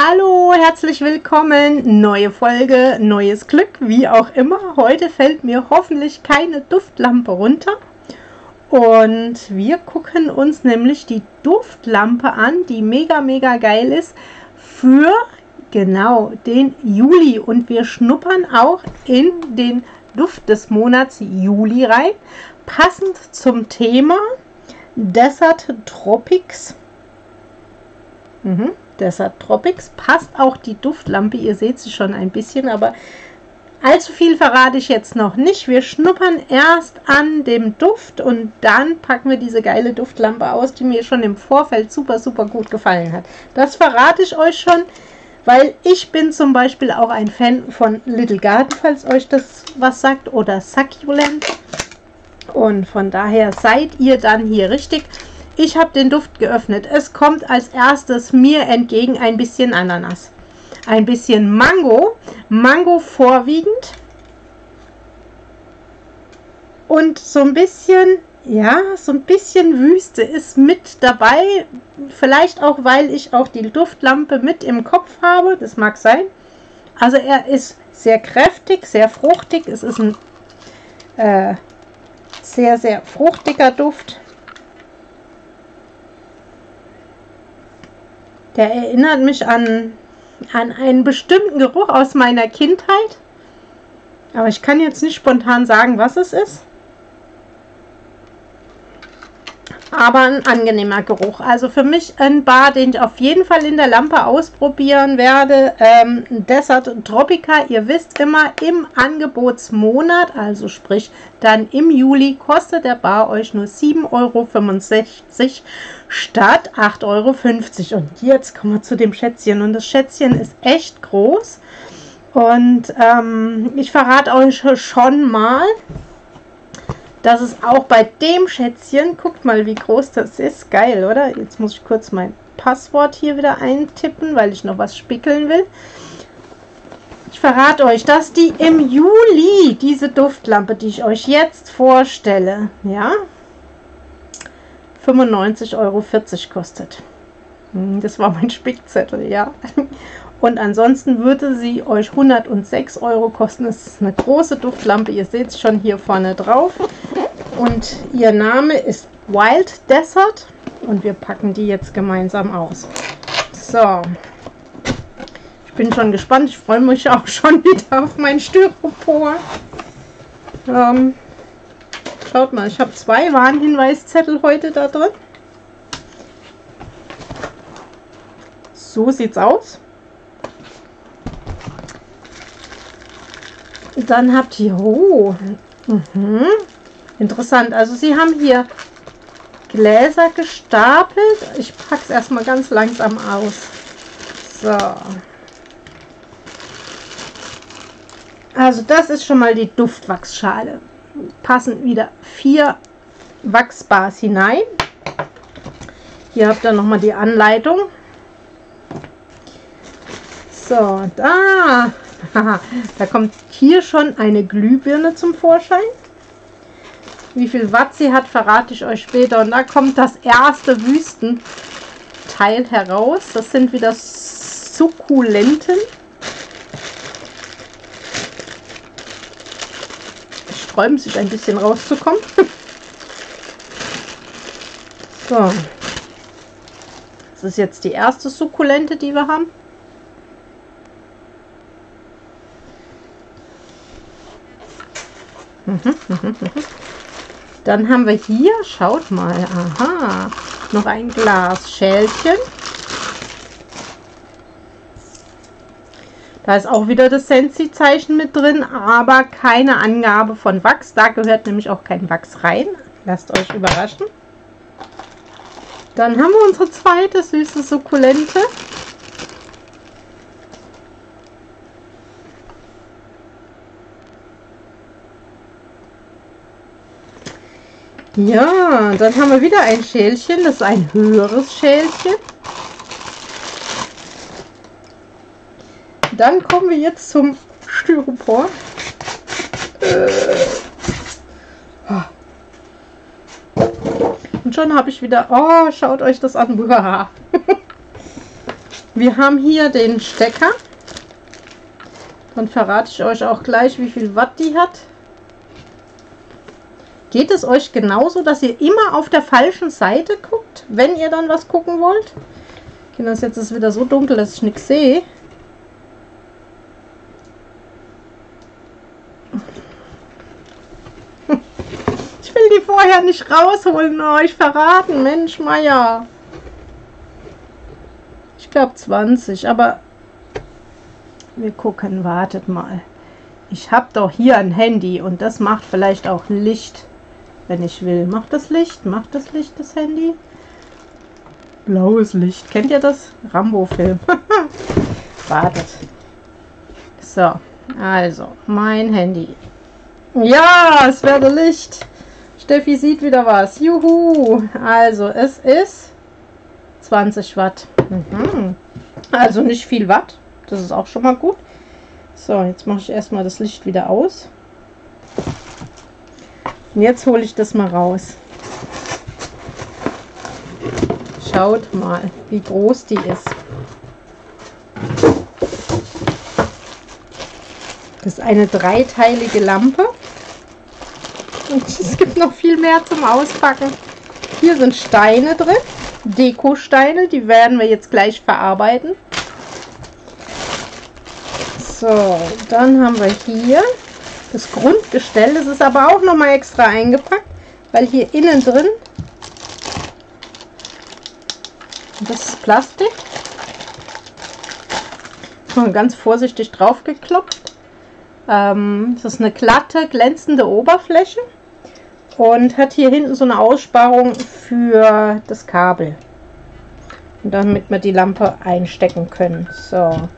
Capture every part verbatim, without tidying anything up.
Hallo, herzlich willkommen, neue Folge, neues Glück, wie auch immer. Heute fällt mir hoffentlich keine Duftlampe runter und wir gucken uns nämlich die Duftlampe an, die mega mega geil ist für genau den Juli, und wir schnuppern auch in den Duft des Monats Juli rein, passend zum Thema Desert Tropics. Mhm. Desert Tropics passt auch die Duftlampe, ihr seht sie schon ein bisschen, aber allzu viel verrate ich jetzt noch nicht. Wir schnuppern erst an dem Duft und dann packen wir diese geile Duftlampe aus, die mir schon im Vorfeld super super gut gefallen hat. Das verrate ich euch schon, weil ich bin zum Beispiel auch ein Fan von Little Garden, falls euch das was sagt, oder Succulent, und von daher seid ihr dann hier richtig. Ich habe den Duft geöffnet. Es kommt als erstes mir entgegen ein bisschen Ananas, ein bisschen Mango, Mango vorwiegend und so ein bisschen, ja, so ein bisschen Wüste ist mit dabei. Vielleicht auch, weil ich auch die Duftlampe mit im Kopf habe. Das mag sein. Also er ist sehr kräftig, sehr fruchtig. Es ist ein äh, sehr, sehr fruchtiger Duft. Der erinnert mich an, an einen bestimmten Geruch aus meiner Kindheit. Aber ich kann jetzt nicht spontan sagen, was es ist. Aber ein angenehmer Geruch. Also für mich ein Bar, den ich auf jeden Fall in der Lampe ausprobieren werde. Ähm, Desert Tropica, ihr wisst immer, im Angebotsmonat, also sprich dann im Juli, kostet der Bar euch nur sieben Euro fünfundsechzig statt acht Euro fünfzig. Und jetzt kommen wir zu dem Schätzchen. Und das Schätzchen ist echt groß. Und ähm, ich verrate euch schon mal, dass es auch bei dem Schätzchen, guckt mal, wie groß das ist, geil, oder? Jetzt muss ich kurz mein Passwort hier wieder eintippen, weil ich noch was spickeln will. Ich verrate euch, dass die im Juli, diese Duftlampe, die ich euch jetzt vorstelle, ja, fünfundneunzig Euro vierzig kostet. Das war mein Spickzettel, ja. Und ansonsten würde sie euch hundertsechs Euro kosten. Das ist eine große Duftlampe, ihr seht es schon hier vorne drauf. Und ihr Name ist Wild Desert. Und wir packen die jetzt gemeinsam aus. So. Ich bin schon gespannt. Ich freue mich auch schon wieder auf mein Styropor. Ähm, schaut mal, ich habe zwei Warnhinweiszettel heute da drin. So sieht's aus. Dann habt ihr, oh, mhm, interessant, also sie haben hier Gläser gestapelt. Ich packe es erstmal ganz langsam aus. So. Also das ist schon mal die Duftwachsschale. Passen wieder vier Wachsbars hinein. Hier habt ihr nochmal die Anleitung. So, da. Da kommt hier schon eine Glühbirne zum Vorschein. Wie viel Watt sie hat, verrate ich euch später. Und da kommt das erste Wüstenteil heraus. Das sind wieder Sukkulenten. Es sträuben sich ein bisschen rauszukommen. So. Das ist jetzt die erste Sukkulente, die wir haben. Dann haben wir hier, schaut mal, aha, noch ein Glasschälchen. Da ist auch wieder das Sensi-Zeichen mit drin, aber keine Angabe von Wachs. Da gehört nämlich auch kein Wachs rein. Lasst euch überraschen. Dann haben wir unsere zweite süße Sukkulente. Ja, dann haben wir wieder ein Schälchen, das ist ein höheres Schälchen. Dann kommen wir jetzt zum Styropor. Und schon habe ich wieder, oh, schaut euch das an. Wir haben hier den Stecker. Dann verrate ich euch auch gleich, wie viel Watt die hat. Geht es euch genauso, dass ihr immer auf der falschen Seite guckt, wenn ihr dann was gucken wollt? Jetzt ist es wieder so dunkel, dass ich nichts sehe. Ich will die vorher nicht rausholen und euch verraten. Mensch, Meier. Ich glaube zwanzig, aber wir gucken, wartet mal. Ich habe doch hier ein Handy und das macht vielleicht auch Licht, wenn ich will. Macht das Licht? Macht das Licht das Handy? Blaues Licht. Kennt ihr das? Rambo-Film. Wartet. So, also, mein Handy. Ja, es werde Licht. Steffi sieht wieder was. Juhu. Also, es ist zwanzig Watt. Mhm. Also nicht viel Watt. Das ist auch schon mal gut. So, jetzt mache ich erstmal das Licht wieder aus. Und jetzt hole ich das mal raus. Schaut mal, wie groß die ist. Das ist eine dreiteilige Lampe. Und es gibt noch viel mehr zum Auspacken. Hier sind Steine drin. Dekosteine, die werden wir jetzt gleich verarbeiten. So, dann haben wir hier das Grundgestell. Das ist aber auch noch mal extra eingepackt, weil hier innen drin, das ist Plastik, mal ganz vorsichtig drauf geklopft. Ähm, das ist eine glatte, glänzende Oberfläche und hat hier hinten so eine Aussparung für das Kabel, und damit wir die Lampe einstecken können. So.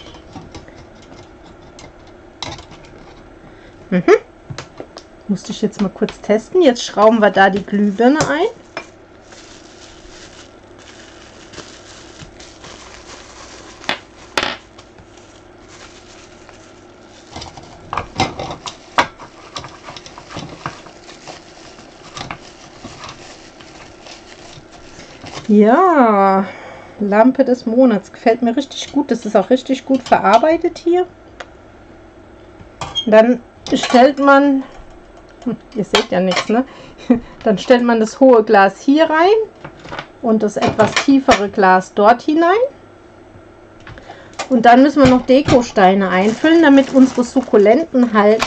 Mhm. Musste ich jetzt mal kurz testen. Jetzt schrauben wir da die Glühbirne ein. Ja, Lampe des Monats. Gefällt mir richtig gut. Das ist auch richtig gut verarbeitet hier. Dann stellt man, hm, ihr seht ja nichts, ne? Dann stellt man das hohe Glas hier rein und das etwas tiefere Glas dort hinein. Und dann müssen wir noch Dekosteine einfüllen, damit unsere Sukkulenten halten.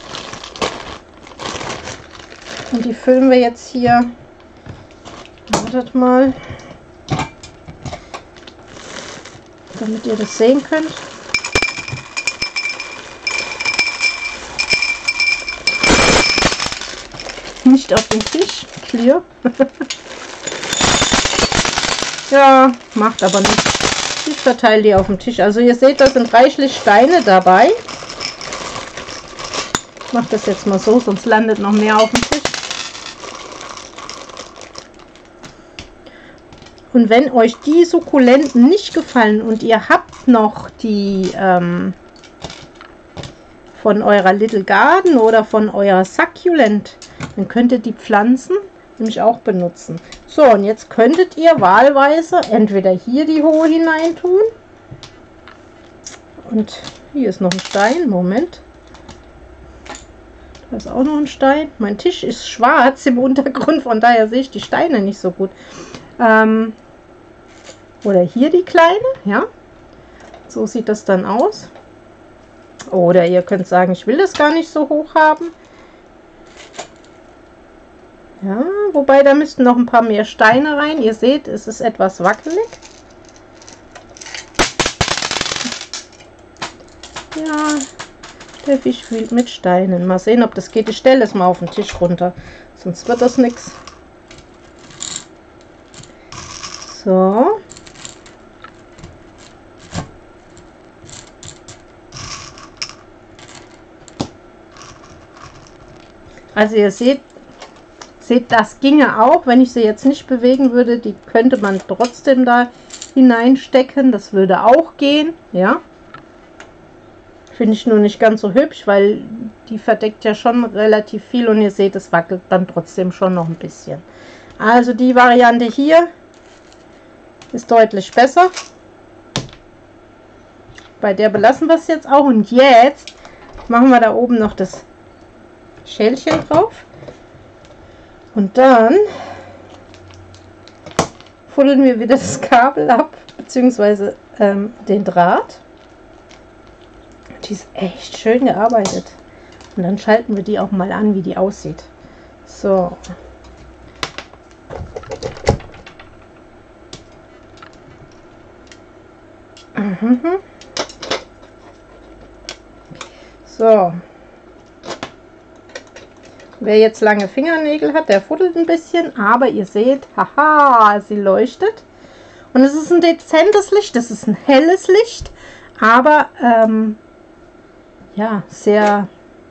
Und die füllen wir jetzt hier, wartet mal, damit ihr das sehen könnt. Nicht auf den Tisch, clear. Ja, macht aber nichts. Ich verteile die auf dem Tisch. Also ihr seht, da sind reichlich Steine dabei. Ich mache das jetzt mal so, sonst landet noch mehr auf dem Tisch. Und wenn euch die Sukkulenten nicht gefallen und ihr habt noch die ähm, von eurer Little Garden oder von eurer Succulent, dann könnt ihr die Pflanzen nämlich auch benutzen. So, und jetzt könntet ihr wahlweise entweder hier die hohe hinein tun. Und hier ist noch ein Stein. Moment. Da ist auch noch ein Stein. Mein Tisch ist schwarz im Untergrund, von daher sehe ich die Steine nicht so gut. Ähm, oder hier die kleine, ja. So sieht das dann aus. Oder ihr könnt sagen, ich will das gar nicht so hoch haben. Ja, wobei da müssten noch ein paar mehr Steine rein. Ihr seht, es ist etwas wackelig. Ja, der Fisch spielt mit Steinen. Mal sehen, ob das geht. Ich stelle es mal auf den Tisch runter, sonst wird das nichts. So. Also ihr seht, seht, das ginge auch, wenn ich sie jetzt nicht bewegen würde. Die könnte man trotzdem da hineinstecken. Das würde auch gehen, ja. Finde ich nur nicht ganz so hübsch, weil die verdeckt ja schon relativ viel und ihr seht, es wackelt dann trotzdem schon noch ein bisschen. Also die Variante hier ist deutlich besser. bei der belassen wir es jetzt auch. Und jetzt machen wir da oben noch das Schälchen drauf. Und dann fuddeln wir wieder das Kabel ab, beziehungsweise ähm, den Draht. Die ist echt schön gearbeitet. Und dann schalten wir die auch mal an, wie die aussieht. So. Mhm. So. Wer jetzt lange Fingernägel hat, der fuddelt ein bisschen, aber ihr seht, haha, sie leuchtet. Und es ist ein dezentes Licht, es ist ein helles Licht, aber ähm, ja, sehr,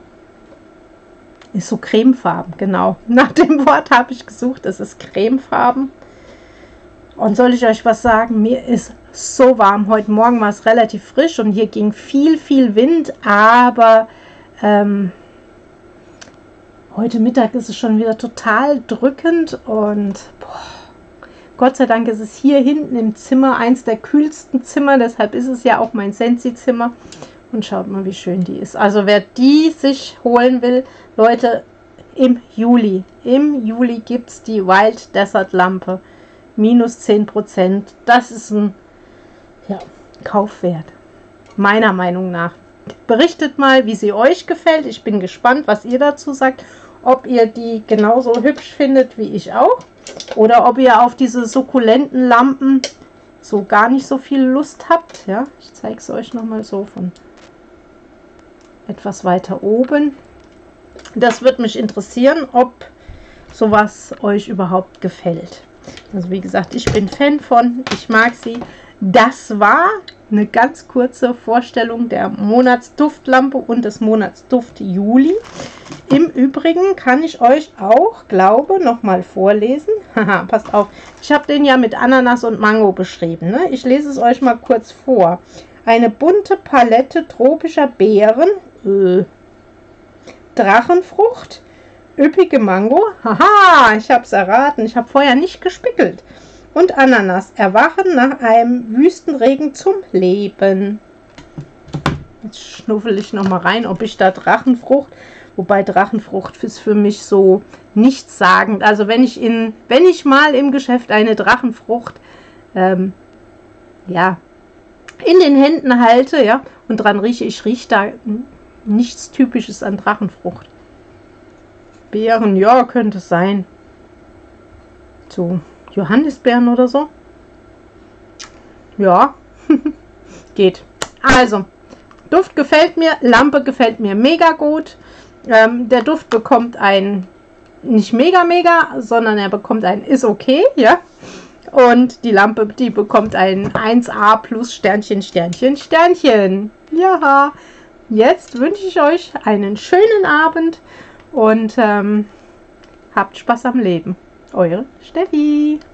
ist so cremefarben, genau. Nach dem Wort habe ich gesucht, es ist cremefarben. Und soll ich euch was sagen, mir ist so warm. Heute Morgen war es relativ frisch und hier ging viel, viel Wind, aber ähm, heute Mittag ist es schon wieder total drückend und boah, Gott sei Dank ist es hier hinten im Zimmer eins der kühlsten Zimmer, deshalb ist es ja auch mein Sensi-Zimmer. Und schaut mal, wie schön die ist. Also wer die sich holen will, Leute, im Juli, im Juli gibt es die Wild Desert Lampe. Minus zehn Prozent. Das ist ein ja, Kaufwert. Meiner Meinung nach. Berichtet mal, wie sie euch gefällt. Ich bin gespannt, was ihr dazu sagt. Ob ihr die genauso hübsch findet wie ich auch. Oder ob ihr auf diese sukkulenten Lampen so gar nicht so viel Lust habt. Ja, ich zeige es euch nochmal so von etwas weiter oben. Das würde mich interessieren, ob sowas euch überhaupt gefällt. Also wie gesagt, ich bin Fan von, ich mag sie. Das war eine ganz kurze Vorstellung der Monatsduftlampe und des Monatsduft Juli. Im Übrigen kann ich euch auch, glaube, noch mal vorlesen. Haha, passt auf. Ich habe den ja mit Ananas und Mango beschrieben. Ne? Ich lese es euch mal kurz vor. Eine bunte Palette tropischer Beeren, äh, Drachenfrucht, üppige Mango, haha, ich habe es erraten, ich habe vorher nicht gespickelt, und Ananas, erwachen nach einem Wüstenregen zum Leben. Jetzt schnuffel ich noch mal rein, ob ich da Drachenfrucht, wobei Drachenfrucht ist für mich so nichtssagend. Also wenn ich in, wenn ich mal im Geschäft eine Drachenfrucht, ähm, ja, in den Händen halte, ja, und dran rieche, ich rieche da nichts Typisches an Drachenfrucht. Beeren, ja, könnte es sein. So, Johannisbeeren oder so. Ja, geht. Also, Duft gefällt mir, Lampe gefällt mir mega gut. Ähm, der Duft bekommt ein, nicht mega mega, sondern er bekommt ein ist okay, ja. Und die Lampe, die bekommt ein eins A plus Sternchen, Sternchen, Sternchen. Ja, jetzt wünsche ich euch einen schönen Abend und ähm, habt Spaß am Leben. Eure Steffi.